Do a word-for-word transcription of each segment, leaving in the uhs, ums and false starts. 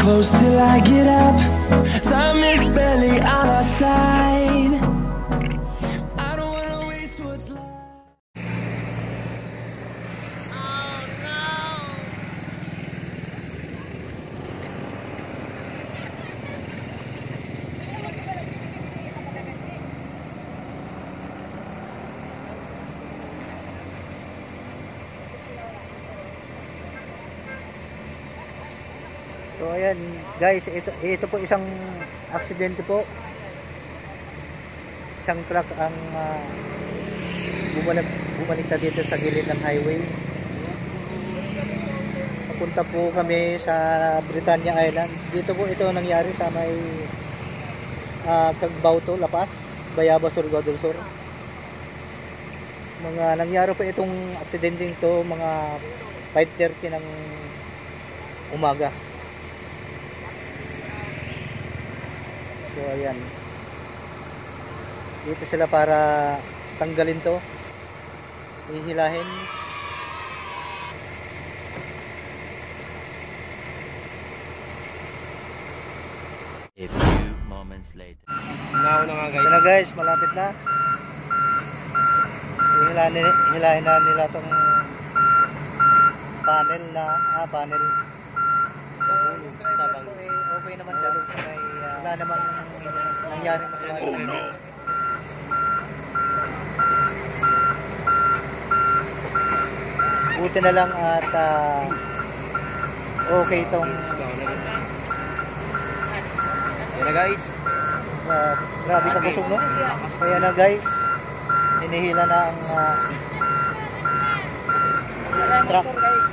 close till I get up. Time is barely on our side. I don't wanna waste what's left. So ayan guys, ito, ito po isang aksidente po. Isang truck ang uh, bumalik, bumaliktad dito sa gilid ng highway. Papunta po kami sa Britannia Island. Dito po ito nangyari sa may uh, Cagbauto, Lapas, Bayaba, Surigao del Sur. Mga nangyari po itong aksidente to mga five thirty ng umaga. So ayan, dito sila para tanggalin to, ihilahin. A few moments later. Now na nga guys. Ito na guys, malapit na. Ihilahin, ihilahin na nila tong panel na, ah panel. Sabang. Okay, okay naman siya doon sa may uh, wala namang nangyaring masama. Oh no. Buti na lang at uh, okay itong Ayan na guys. uh, grabe ka busog, no? Kaya na guys, hinihila na ang uh, truck.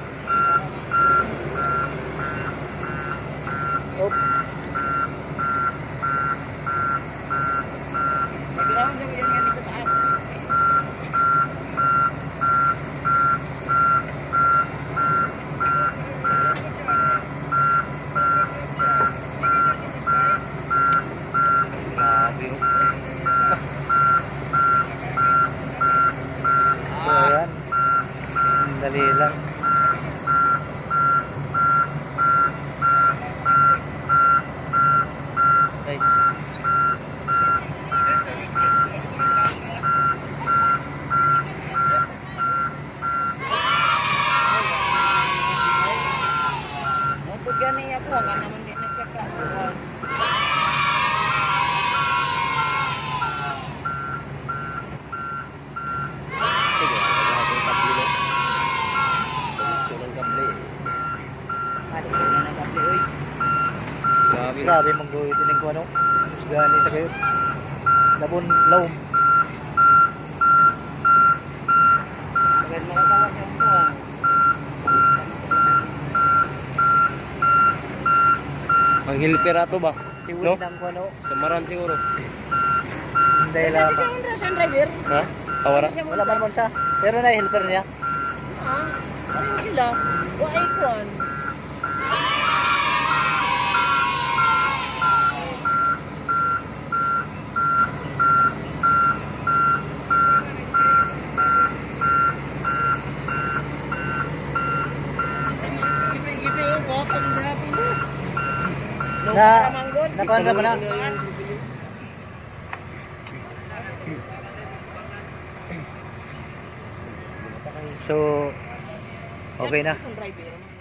Oh. Grabe oh. So ayan, dali lang. Okay. Bugyan niya po, nga naman din na siya ka. Sige, magagawin yung kabilo. Ito ng kable. Ano ko na nagkabli, oy. Grabe. Grabe mong gawin ko ano. Musgani sa kayo. Labon laom. Agad makatawa siya po, ah. Ang hilperato ba? Tiwin No? ng ano. Samaran siguro. Hindi lang. Siya yung Russian driver. Ha? Awara? Siya Wala man man sa. Pero na helper niya. Ah, pareho sila. Wa ay kuan. Gipe-gipe yung bottom dropping mo. Na nakuha na ba na? So okay na. Driver.